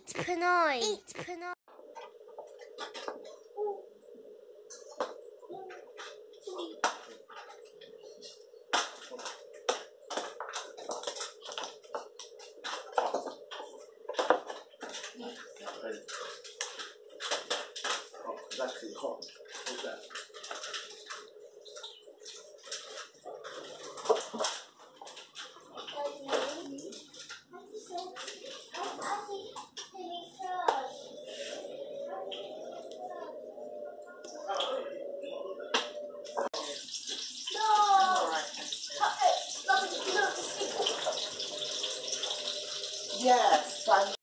pie. Eat pie. Oh, it's actually hot. What's that?